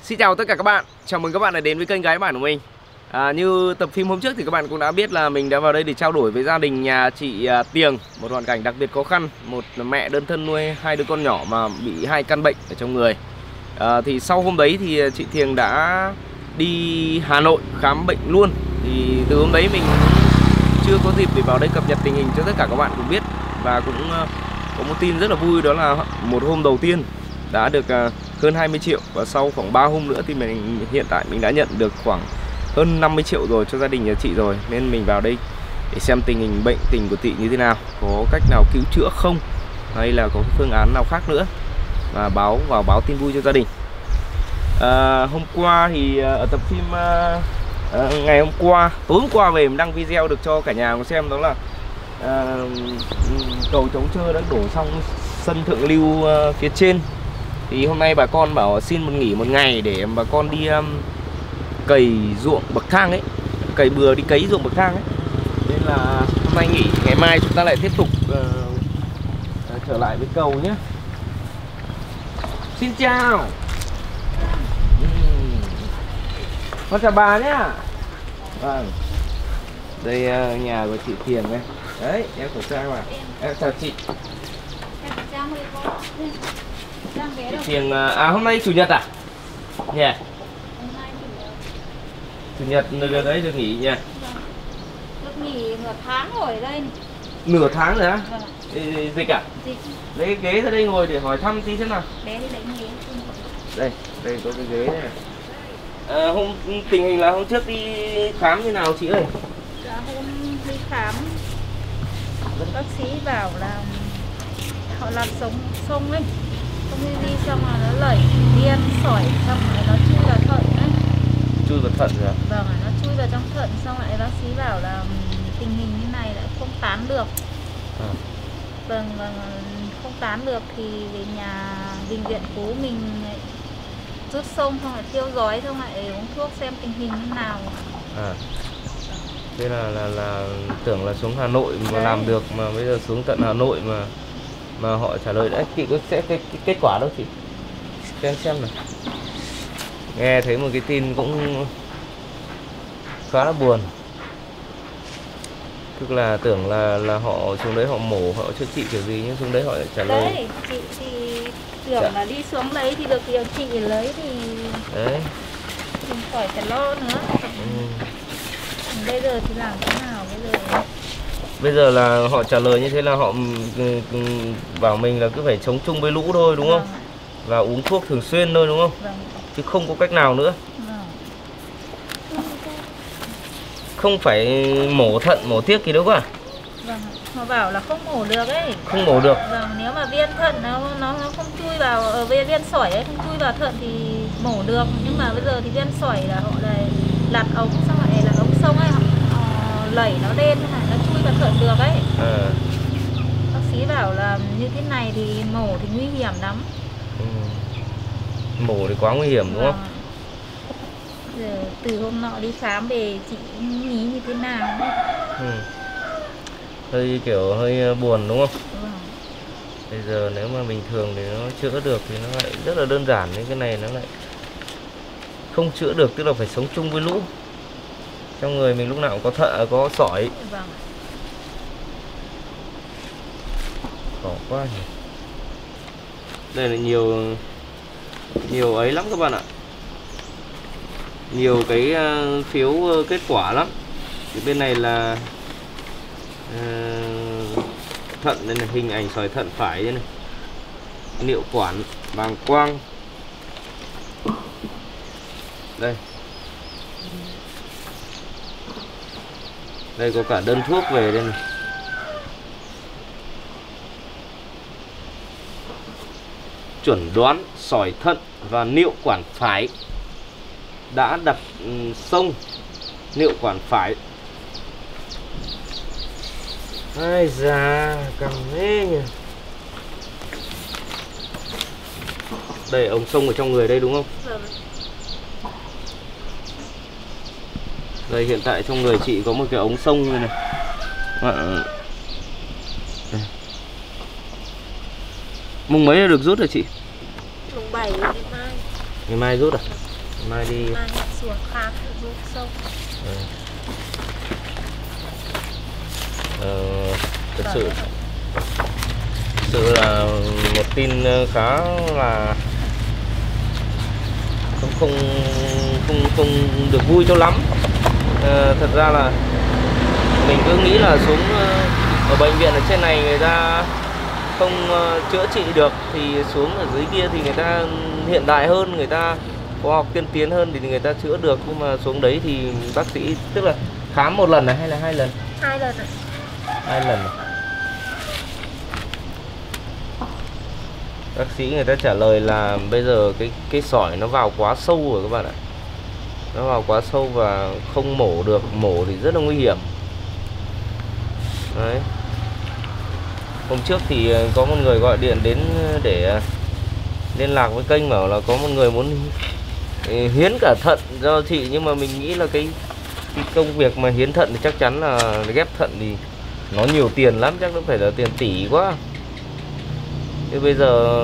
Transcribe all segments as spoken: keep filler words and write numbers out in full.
Xin chào tất cả các bạn, chào mừng các bạn đã đến với kênh Gái Bản của mình. à, Như tập phim hôm trước thì các bạn cũng đã biết là mình đã vào đây để trao đổi với gia đình nhà chị à, Tiềng. Một hoàn cảnh đặc biệt khó khăn, một mẹ đơn thân nuôi hai đứa con nhỏ mà bị hai căn bệnh ở trong người. à, Thì sau hôm đấy thì chị Tiềng đã đi Hà Nội khám bệnh luôn. Thì từ hôm đấy mình chưa có dịp để vào đây cập nhật tình hình cho tất cả các bạn cùng biết. Và cũng uh, có một tin rất là vui, đó là một hôm đầu tiên đã được uh, hơn hai mươi triệu. Và sau khoảng ba hôm nữa thì mình hiện tại mình đã nhận được khoảng hơn năm mươi triệu rồi cho gia đình nhà chị rồi. Nên mình vào đây để xem tình hình bệnh tình của chị như thế nào, có cách nào cứu chữa không, hay là có phương án nào khác nữa, và báo vào báo tin vui cho gia đình. à, Hôm qua thì ở tập phim à, à, ngày hôm qua, tối hôm qua về mình đăng video được cho cả nhà cùng xem, đó là à, cầu chống trơ đã đổ xong sân thượng lưu à, phía trên. Thì hôm nay bà con bảo xin một nghỉ một ngày để bà con đi um, cày ruộng bậc thang ấy, cày bừa đi cấy ruộng bậc thang ấy. Nên là hôm nay nghỉ, ngày mai chúng ta lại tiếp tục uh, uh, trở lại với cầu nhé. Xin chào. uhm. Con chào bà nhá. Vâng. Đây uh, nhà của chị Thiền này. Đấy, em khẩu trang mà. Em chào chị. Chị Thiền, à hôm nay chủ nhật à? Nhỉ? Yeah. Chủ nhật được đấy, được nghỉ nha. Được nghỉ nửa tháng rồi ở đây. Nửa tháng rồi á? Vâng. Dịch à? Dịch. Lấy cái ghế ra đây ngồi để hỏi thăm tí thế nào. Bé đi lấy ghế. Đây, đây có cái ghế này. À, hôm tình hình là hôm trước đi khám như nào chị ơi? Dạ, hôm đi khám bác sĩ bảo là họ làm sống sông ấy. Xong đi, đi xong là nó lẩy điên sỏi, xong rồi nó chui vào thận ấy. Chui vào thận rồi à? Vâng, nó chui vào trong thận, xong lại bác sĩ bảo là tình hình như này lại không tán được. À. Vâng, vâng, không tán được thì về nhà bệnh viện Phú mình rút sông, xong lại theo dõi, xong lại uống thuốc xem tình hình như nào. À. Thế là, là là tưởng là xuống Hà Nội mà đấy làm được, mà bây giờ xuống tận Hà Nội mà mà họ trả lời đấy. Chị có sẽ cái, cái kết quả đâu chị? Xem xem nào. Nghe thấy một cái tin cũng khá là buồn. Tức là tưởng là là họ xuống đấy họ mổ, họ chữa trị kiểu gì, nhưng xuống đấy họ lại trả lời. Đấy, chị thì tưởng dạ. là đi xuống lấy thì được điều trị, lấy thì đấy mình khỏi phải lo nữa. Ừ. Bây giờ thì làm thế nào bây giờ? Bây giờ là họ trả lời như thế là họ bảo mình là cứ phải sống chung với lũ thôi, đúng không? Vâng. Và uống thuốc thường xuyên thôi, đúng không? Vâng. Chứ không có cách nào nữa. Vâng. Không phải mổ thận, mổ tiếc gì đâu cả. Vâng. Họ bảo là không mổ được ấy. Không mổ được. Vâng, nếu mà viên thận nó nó, nó không chui vào, ở viên, viên sỏi ấy không chui vào thận thì mổ được. Nhưng mà bây giờ thì viên sỏi là họ lại lặt ống, xong lại là ống sông ấy, họ, họ lẩy nó lên, nó chui vào thận được ấy. À. Bác sĩ bảo là như thế này thì mổ thì nguy hiểm lắm. Ừ. Mổ thì quá nguy hiểm, đúng không? Giờ, từ hôm nọ đi khám về chị nghĩ như thế nào? Ừ. Hơi kiểu hơi buồn, đúng không? Ừ. Bây giờ nếu mà bình thường thì nó chữa được thì nó lại rất là đơn giản, nhưng cái này nó lại không chữa được, tức là phải sống chung với lũ. Trong người mình lúc nào cũng có thận, có sỏi. Vâng. Khổ quá nhỉ. Đây là nhiều nhiều ấy lắm các bạn ạ. Nhiều cái uh, phiếu uh, kết quả lắm. Thì bên này là uh, thận, đây này, hình ảnh sỏi thận phải đây này. Niệu quản, bàng quang. Đây. Đây có cả đơn thuốc về đây này. Chuẩn đoán sỏi thận và niệu quản phải, đã đặt um, sông niệu quản phải. Ai da, cầm thế nhỉ. Đây ống sông ở trong người đây, đúng không? Vâng. Đây hiện tại trong người chị có một cái ống sông như này. À, mùng mấy là được rút rồi chị? Mùng bảy ngày mai. Ngày mai rút à? Mai đi. Mai xuống khám ruộng sông. Ừ. Ờ, thật sự thật sự là một tin khá là không không không không được vui cho lắm. À, thật ra là mình cứ nghĩ là xuống ở bệnh viện ở trên này người ta không chữa trị được thì xuống ở dưới kia thì người ta hiện đại hơn, người ta khoa học tiên tiến hơn thì người ta chữa được, nhưng mà xuống đấy thì bác sĩ tức là khám một lần này hay là hai lần? Hai lần ạ. Hai lần. Bác sĩ người ta trả lời là bây giờ cái cái sỏi nó vào quá sâu rồi các bạn ạ. Nó vào quá sâu và không mổ được, mổ thì rất là nguy hiểm. Đấy. Hôm trước thì có một người gọi điện đến để liên lạc với kênh, bảo là có một người muốn hiến cả thận cho chị, nhưng mà mình nghĩ là cái, cái công việc mà hiến thận thì chắc chắn là ghép thận thì nó nhiều tiền lắm, chắc nó phải là tiền tỷ quá. Thế bây giờ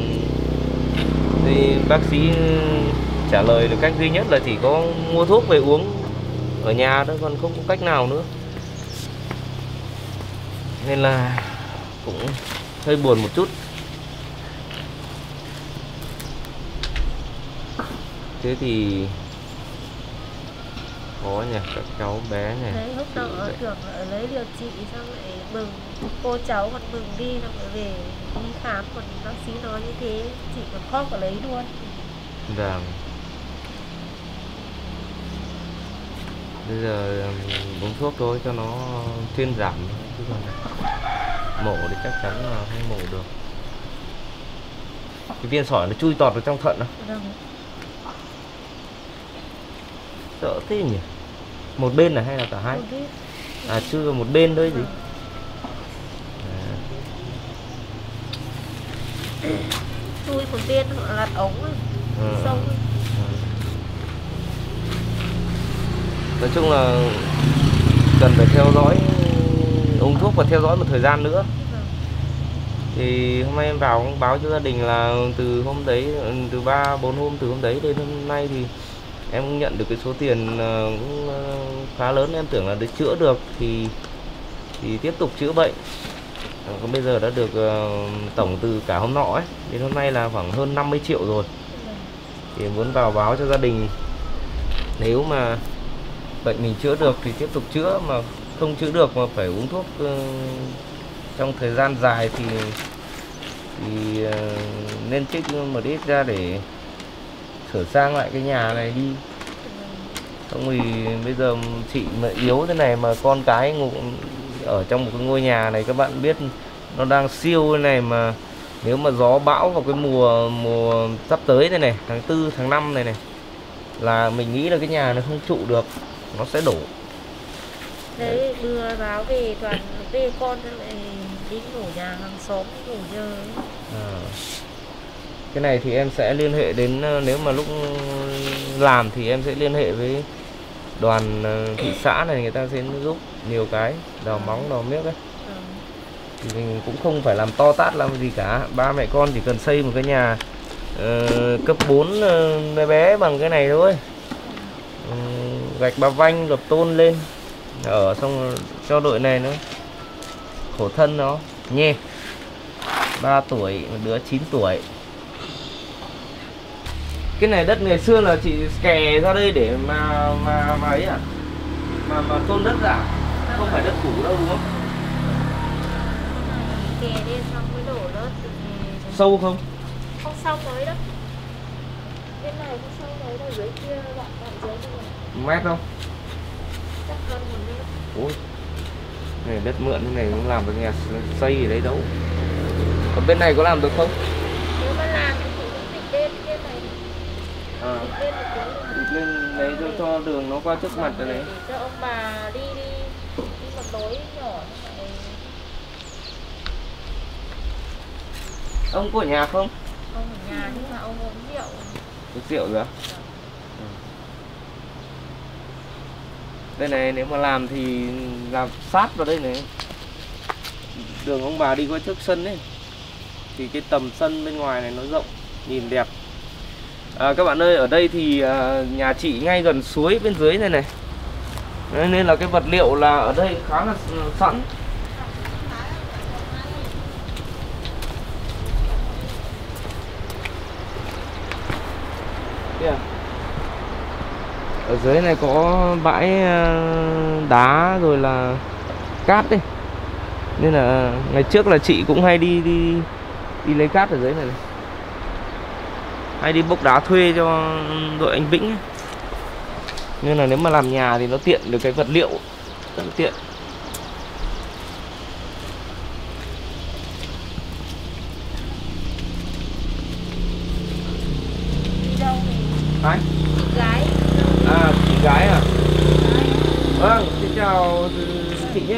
thì bác sĩ trả lời được cách duy nhất là chỉ có mua thuốc về uống ở nhà thôi, còn không có cách nào nữa. Nên là cũng hơi buồn một chút. Thế thì khó nhỉ, các cháu bé này. Đấy, lúc đầu ở tưởng ở lấy điều trị xong lại mừng, cô cháu còn mừng đi xong rồi về đi khám, còn bác sĩ nói như thế chị còn khóc ở lấy luôn. Vâng. Bây giờ uống thuốc thôi cho nó thuyên giảm, chứ còn mổ thì chắc chắn là không mổ được. Cái viên sỏi nó chui tọt vào trong thận đâu. Vâng. Sợ thế nhỉ? Một bên là hay là cả hai? Một bên. À, chui vào một bên thôi gì? À. Chui một bên họ lặt ống ấy, À. sâu ấy. À. Nói chung là cần phải theo dõi, uống thuốc và theo dõi một thời gian nữa. Thì hôm nay em vào cũng báo cho gia đình là từ hôm đấy, từ ba bốn hôm từ hôm đấy đến hôm nay thì em cũng nhận được cái số tiền cũng khá lớn. Em tưởng là để chữa được thì thì tiếp tục chữa bệnh. Còn bây giờ đã được tổng từ cả hôm nọ ấy đến hôm nay là khoảng hơn năm mươi triệu rồi. Thì muốn vào báo cho gia đình, nếu mà bệnh mình chữa được thì tiếp tục chữa, mà không chữa được mà phải uống thuốc trong thời gian dài thì thì nên trích một ít ra để sửa sang lại cái nhà này đi. Không thì bây giờ chị mà yếu thế này mà con cái ngủ ở trong một cái ngôi nhà này, các bạn biết nó đang siêu này, mà nếu mà gió bão vào cái mùa mùa sắp tới này này, tháng tư tháng năm này này, là mình nghĩ là cái nhà nó không trụ được, nó sẽ đổ. Đấy, đưa báo về toàn về con lại đi ngủ nhà hàng xóm ngủ nhờ. À. Cái này thì em sẽ liên hệ đến, nếu mà lúc làm thì em sẽ liên hệ với đoàn thị xã này, người ta sẽ giúp nhiều cái, đào móng, đào miếc ấy. Ừ. Thì mình cũng không phải làm to tát làm gì cả, ba mẹ con chỉ cần xây một cái nhà uh, cấp bốn uh, bé bé bằng cái này thôi. Uh, gạch ba vanh lập tôn lên ở, xong cho đội này nữa khổ thân nó nhé. Ba tuổi, một đứa chín tuổi. Cái này đất ngày xưa là chị kè ra đây để mà mà mà ấy à, mà mà tôn đất ra, không phải đất cũ đâu đúng không? Kè lên xong mới đổ đất. Sâu không? Không sâu mới đâu. Bên này không sâu mới đâu, dưới kia bạn bạn dưới kia. Mét không? Chắc hơn một mét. Ôi, này đất mượn thế này cũng làm được nhà xây ở đấy đâu. Còn bên này có làm được không? Nếu mà làm thì cũng định lên bên này. À, Định lên một tí. định lên đấy cho, cho đường nó qua trước mặt rồi đấy. Để cho ông bà đi đi đi một lối nhỏ như vậy. Ông có ở nhà không? Ông ở nhà nhưng mà ông uống rượu. Uống rượu rồi á? Ừ. Đây này, nếu mà làm thì làm sát vào đây này. Đường ông bà đi qua trước sân ấy, thì cái tầm sân bên ngoài này nó rộng, nhìn đẹp. À, các bạn ơi, ở đây thì à, nhà chị ngay gần suối bên dưới này này, nên là cái vật liệu là ở đây khá là sẵn. Yeah. Ở dưới này có bãi đá rồi là cát đấy, nên là ngày trước là chị cũng hay đi đi đi lấy cát ở dưới này, này. Hay đi bốc đá thuê cho đội anh Vĩnh ấy. Nên là nếu mà làm nhà thì nó tiện được cái vật liệu, rất là tiện. Ai? Chị gái. À, chị gái à? Vâng, xin chào chị nhé.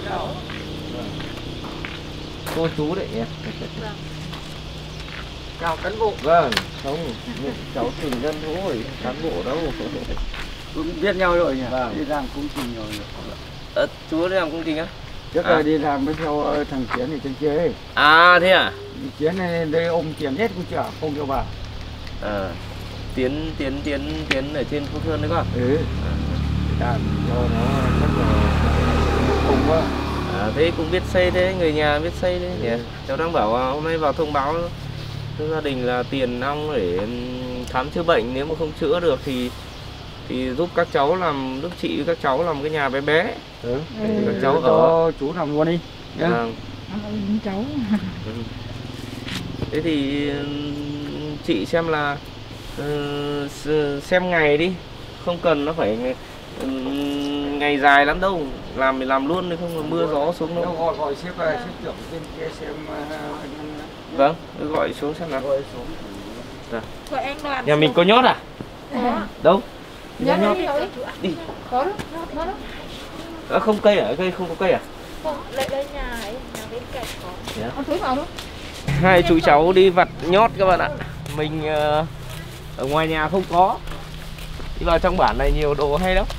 Cô chú đấy nhỉ? Vâng. Chào cán bộ. Vâng, không, cháu từng dân thôi, cán bộ đâu. Cũng biết nhau rồi nhỉ? Vâng. Đi làm công trình rồi. Ờ, chú đi làm công trình á? Trước À. là đi làm với theo thằng Chiến thì trên kia ấy. À, thế à? Chiến này đây ôm tiền hết cũng chở không cho vào. À, tiến tiến tiến tiến ở trên Phúc Sơn đấy con. Ừ. Làm cho nó rất là khủng quá. À, thế cũng biết xây thế, người nhà biết xây đấy nhỉ? Cháu đang bảo à, hôm nay vào thông báo cho gia đình là tiền ong để khám chữa bệnh, nếu mà không chữa được thì thì giúp các cháu làm, giúp chị với các cháu làm cái nhà bé bé. Ừ. Để các cháu ở. Cho chú làm luôn đi. Nhá. Vâng. Cháu. Ừ. Thế thì chị xem là uh, xem ngày đi, không cần nó phải uh, ngày dài lắm đâu, làm thì làm luôn, thì không là mưa gió xuống đâu. Gọi gọi xếp về xếp trưởng bên kia xem anh. Vâng, cứ gọi xuống xem nào. Gọi xuống. Dạ. Gọi anh Đoàn. Nhà mình có nhót à? Có. Đâu? Nhót đi. Đi. Có đó, có đó. À, không cây à? Cây không có cây à? Không, lại đây nhà ấy, nhà bên cạnh có. Yeah. Con thúi vào luôn. Hai chú cháu đi vặt nhót các bạn ạ. Mình uh, ở ngoài nhà không có. Đi vào trong bản này nhiều đồ hay lắm.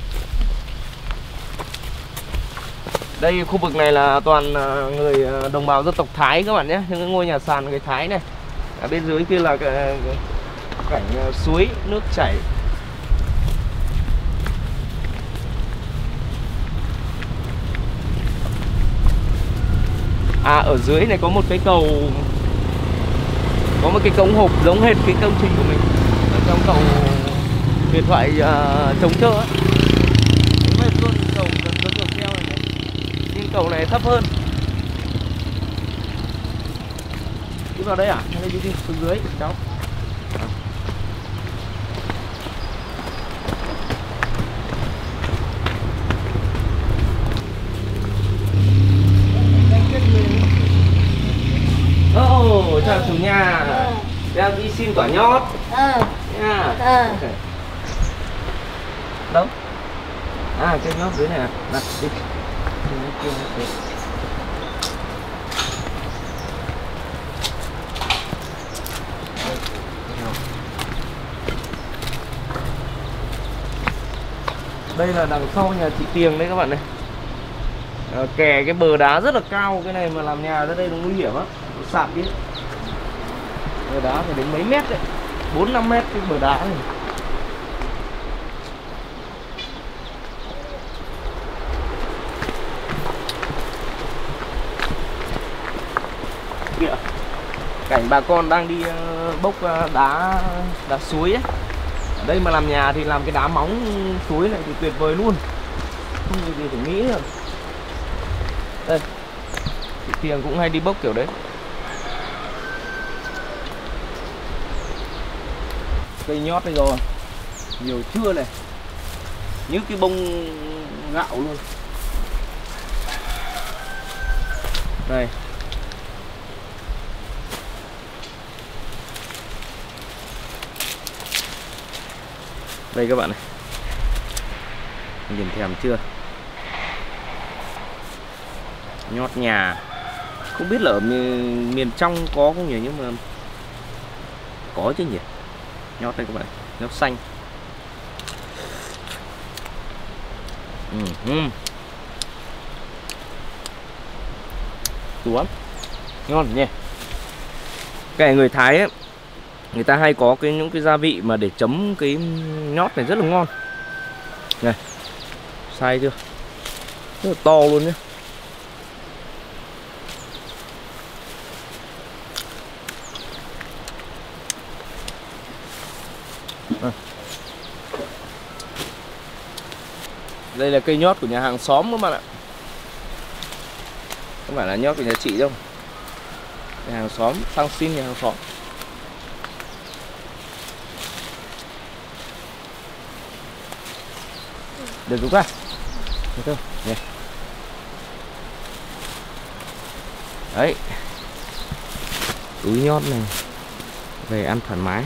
Đây khu vực này là toàn người đồng bào dân tộc Thái các bạn nhé. Những cái ngôi nhà sàn người Thái này. Ở bên dưới kia là cái, cái cảnh suối nước chảy. À, ở dưới này có một cái cầu, có một cái cống hộp giống hệt cái công trình của mình ở trong cầu huyền thoại uh, chống chợ ấy. Mấy luôn cầu gần giống cầu treo này, này, nhưng cầu này thấp hơn. Đi vào đây à? Hay là đi đi xuống dưới cháu? À. Ồ, oh, chào chủ nhà. Ờ. Đang đi xin quả nhót. Ờ. Nha. Ờ. Đâu? À, cái nhót dưới này à? Đặt đi. Đây là đằng sau nhà chị Tiền đấy các bạn này. À, kè cái bờ đá rất là cao, cái này mà làm nhà ra đây nó nguy hiểm á, sạt đi. Bờ đá phải đến mấy mét đấy, bốn năm mét cái bờ đá này. Kìa, cảnh bà con đang đi uh, bốc uh, đá đá suối ấy. Ở đây mà làm nhà thì làm cái đá móng suối này thì tuyệt vời luôn, không có gì phải nghĩ nữa. Đây, chị Tiền cũng hay đi bốc kiểu đấy. Cây nhót đây rồi, nhiều chưa này, như cái bông gạo luôn. Đây, đây các bạn này, nhìn thèm chưa? Nhót nhà, không biết là ở miền, miền trong có không nhỉ, nhưng mà có chứ nhỉ. Nhót đây các bạn, nhót xanh. Ừ, ừ. Đúng lắm, ngon nhỉ. Cái người Thái ấy, người ta hay có cái những cái gia vị mà để chấm cái nhót này rất là ngon. Này, sai chưa? Rất là to luôn nhé. À. Đây là cây nhót của nhà hàng xóm các bạn ạ. Không phải là nhót của nhà chị đâu. Nhà hàng xóm, sang xin nhà hàng xóm. Được đúng không? Được không? Yeah. Đấy. Túi nhót này về ăn thoải mái.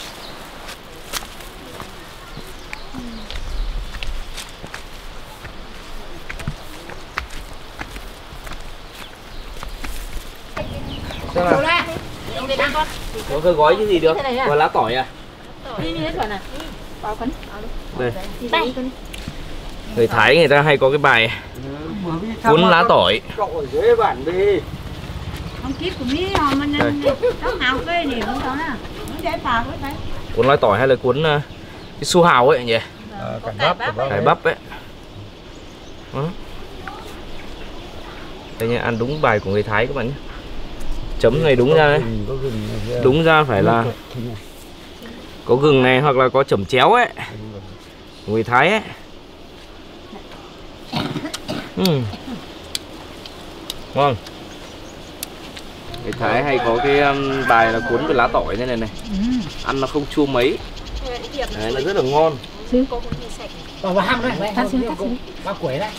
Xem nào. Có cái gói cái gì được? Gói lá tỏi à? Đây. Người Thái người ta hay có cái bài cuốn lá tỏi. Cuốn lá tỏi hay là cuốn uh, cái su hào ấy nhỉ? À, cải bắp, cải bắp ấy. Đó. Đây nha, ăn đúng bài của người Thái các bạn nhé. Chấm này đúng ra đấy. Đúng ra phải là có gừng này hoặc là có chẩm chéo ấy. Người Thái ấy. uhm. Ngon. Người Thái hay có cái um, bài là cuốn cái lá tỏi như này này. Ăn nó không chua mấy. Đấy, nó rất là ngon. Vào vào ham đấy, cắt xíu, cắt xíu. Bao quẩy đấy.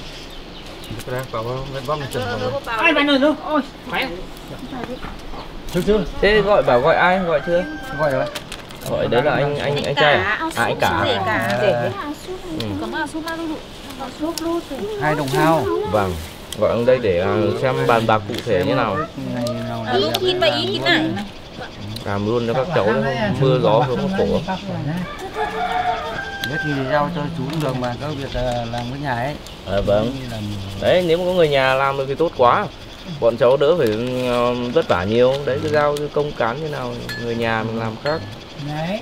Ai bạn ơi, ôi, khỏe. Chưa chưa. Thế gọi bảo gọi ai, gọi chưa? Gọi rồi. Gọi đấy là anh anh anh trai à? À anh cả. Hai đồng hao. Vâng. Gọi ông đây để xem bàn bạc cụ thể như nào. Ý kín và ý kín này. Làm luôn cho các cháu mưa gió không khổ. Nếu thì giao cho chú được mà có việc làm với nhà ấy. À, vâng. Đấy, nếu mà có người nhà làm thì tốt quá. Bọn cháu đỡ phải vất vả nhiều. Đấy, cứ giao công cán như nào người nhà mình làm khác. Đấy.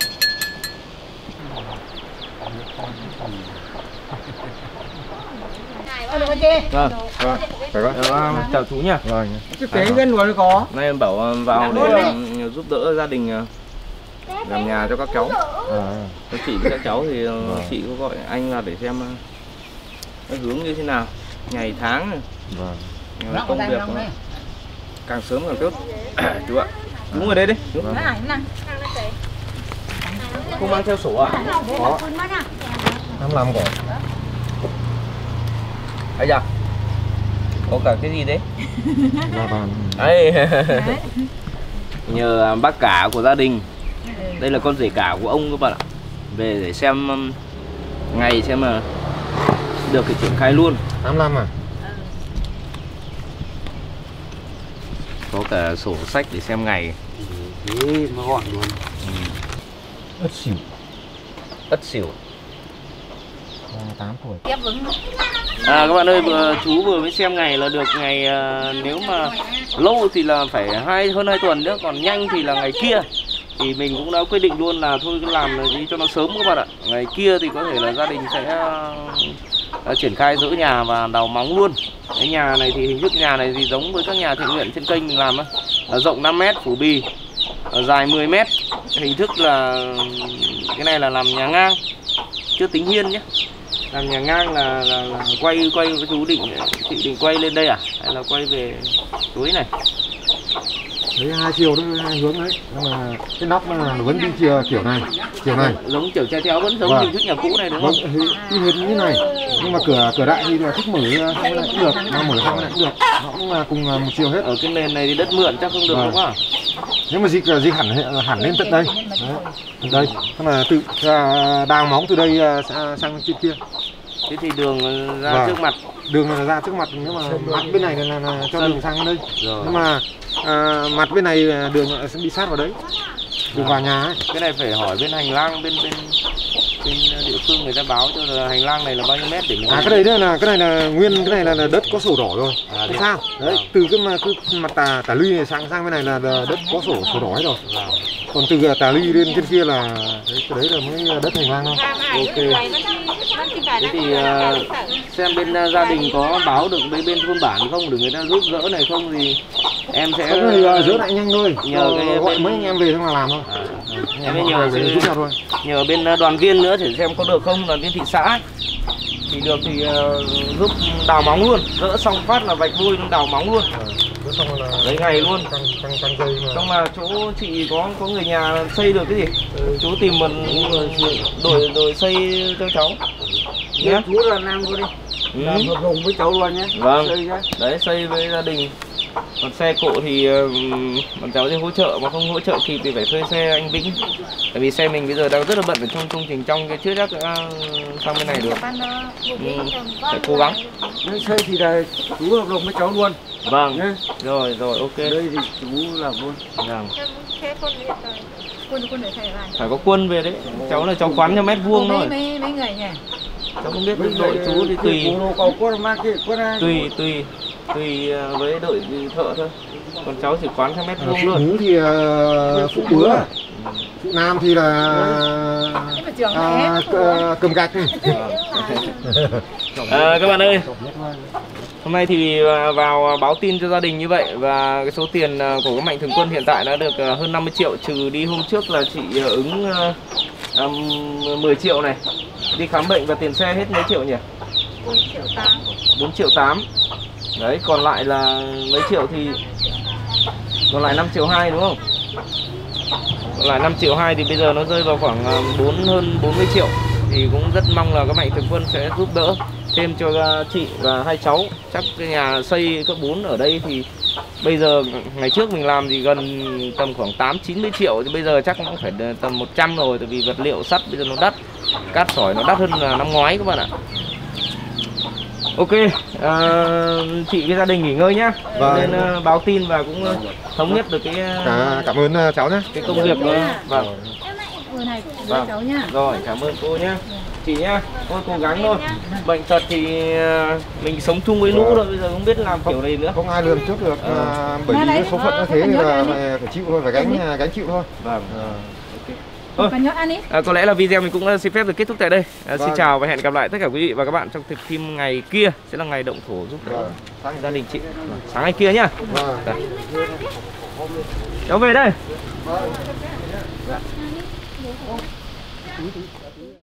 Vâng, vâng. Chào chú nhá. Rồi. Cái kế bên rồi có. Nay em bảo vào để giúp đỡ gia đình làm nhà cho các cháu. À. Chị với các cháu thì chị có gọi anh là để xem cái hướng như thế nào, ngày tháng, Vâng. công việc càng sớm càng tốt. Chú ạ. Chú ngồi đây đi. Chú. Vâng. Không mang theo sổ à? Có. năm mươi lăm quả. Ấy da. Có cả cái gì đấy? La bàn. Đấy. Nhờ bác cả của gia đình. Đây là con rể cả của ông các bạn ạ. Về để xem um, ngày xem mà được thì triển khai luôn. tám mươi lăm à? Có cả sổ sách để xem ngày. Thế nó gọn luôn. Ừ. Ất xỉu. Ất xỉu. tám tuổi. À các bạn ơi, vừa, chú vừa mới xem ngày là được ngày uh, nếu mà lâu thì là phải hai hơn hai tuần nữa, còn nhanh thì là ngày kia. Thì mình cũng đã quyết định luôn là thôi cứ làm đi cho nó sớm các bạn ạ. Ngày kia thì có thể là gia đình sẽ uh, triển khai dỡ nhà và đào móng luôn. Cái nhà này thì hình thức nhà này thì giống với các nhà thiện nguyện trên kênh mình làm á, là rộng năm mét phủ bì, dài mười mét. Hình thức là cái này là làm nhà ngang, chưa tính hiên nhé. Làm nhà ngang là, là, là quay quay với chú định chị định quay lên đây à, hay là quay về túi này? Đấy hai chiều đó, hai hướng đấy. Nhưng mà cái nóc nó vẫn đi chiều kiểu này, chiều này. Giống kiểu che chéo vẫn giống Vâng. hình thức nhà cũ này đúng không? Vâng, y hệt như này. Nhưng mà cửa cửa đại thì là thích mở sang này cũng được, mà mở sang này cũng được. Nó cũng là cùng một chiều hết. Ở cái nền này thì đất mượn chắc không được Vâng. đúng không ạ? Nếu mà dịch là dịch hẳn hẳn lên tận đây. Đấy. Đây, tức là tự à, đào móng từ đây à, sang trên kia. Thế thì đường ra Vâng. trước mặt. Đường là ra trước mặt, nhưng mà mặt bên này là, là, là cho Sân. đường sang đây. Rồi. Nhưng mà à, mặt bên này là đường sẽ đi sát vào đấy, đường vào nhà ấy. Cái này phải hỏi bên hành lang bên bên bên địa phương người ta báo cho là hành lang này là bao nhiêu mét để mình... À cái này đây là cái này là nguyên cái này là, là đất có sổ đỏ rồi. À, không sao. Đấy, từ cái mà cái mặt tà tà luy này sang sang bên này là, là đất có sổ sổ đỏ hết rồi. Còn từ tà luy lên trên kia là đấy, cái đấy là mới đất hành lang thôi. Ok. Thế thì uh, xem bên uh, gia đình có báo được với bên thôn bản không để người ta giúp dỡ này không thì em sẽ không thì uh, dỡ lại nhanh thôi. Nhờ cái gọi bên... mấy anh em về xong là làm thôi. À, em em nhờ về giúp nhau thôi. Nhờ bên uh, đoàn viên nữa để xem có được không, đoàn viên thị xã thì được thì uh, giúp đào móng luôn, dỡ xong phát là vạch vôi đào móng luôn. À. Xong là lấy ngày luôn. Căng, căng, căng dây mà. Xong là chỗ chị có có người nhà xây được cái gì? Ừ. Chú tìm một đổi đổi xây cho cháu. Nhé. Chú là nam luôn đi. Ừ. Làm hợp đồng với cháu luôn nhé. Vâng. Xây đấy xây với gia đình. Còn xe cộ thì bọn cháu sẽ hỗ trợ, mà không hỗ trợ kịp thì phải thuê xe anh Vĩnh. Tại vì xe mình bây giờ đang rất là bận ở trong công trình trong cái chưa chắc đã sang bên này được. Ừ. Phải cố gắng. Nếu xây thì là chú hợp đồng với cháu luôn. Vâng. Nhé. Rồi rồi ok. Đây thì chú làm luôn. Vâng. Quân quân để thầy lại. Phải có quân về đấy. Cháu là cháu khoán cho mét vuông thôi. Mấy mấy người nhỉ? Cháu không biết đội chú thì tùy. Tùy tùy tùy với đội thợ thôi. Còn cháu chỉ quán theo mét vuông luôn. Nữ thì uh, phụ bứa, phụ nam thì là à, cầm gạch. À, các bạn ơi, hôm nay thì vào báo tin cho gia đình như vậy, và cái số tiền của các mạnh thường quân hiện tại đã được hơn năm mươi triệu, trừ đi hôm trước là chị ứng um, mười triệu này, đi khám bệnh và tiền xe hết mấy triệu nhỉ? bốn triệu tám. Đấy, còn lại là mấy triệu thì còn lại năm triệu hai đúng không? Còn lại năm triệu hai thì bây giờ nó rơi vào khoảng bốn hơn bốn mươi triệu. Thì cũng rất mong là các mạnh thường quân sẽ giúp đỡ thêm cho chị và hai cháu. Chắc cái nhà xây cấp bốn ở đây thì bây giờ ngày trước mình làm thì gần tầm khoảng tám chín mươi triệu, thì bây giờ chắc cũng phải tầm một trăm rồi, tại vì vật liệu sắt bây giờ nó đắt, cát sỏi nó đắt hơn là năm ngoái các bạn ạ. Ok, à, chị với gia đình nghỉ ngơi nhá. Vâng. Nên uh, báo tin và cũng uh, thống nhất được cái uh, Cả, cảm ơn uh, cháu nhé. Cái công việc đó. Vâng. Vâng. Cháu nhá. Rồi, cảm ơn cô nhá. Chị nhá, thôi cố gắng thôi. Bệnh tật thì uh, mình sống chung với lũ thôi, bây giờ không biết làm kiểu này nữa. Không ai lường trước được, ừ. uh, bởi vì cái số phận như thế thì là phải chịu thôi, phải gánh gánh chịu thôi. Vâng. Uh. Thôi, à, có lẽ là video mình cũng xin phép được kết thúc tại đây. À, vâng. Xin chào và hẹn gặp lại tất cả quý vị và các bạn trong tập phim ngày kia sẽ là ngày động thổ giúp đỡ vâng. gia đình chị. Vâng. Sáng ngày kia nhá. Vâng. Cháu về đây. Vâng.